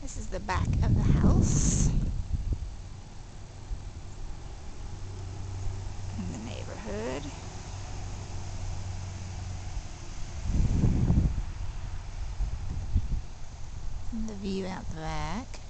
This is the back of the house in the neighborhood. And the view out the back.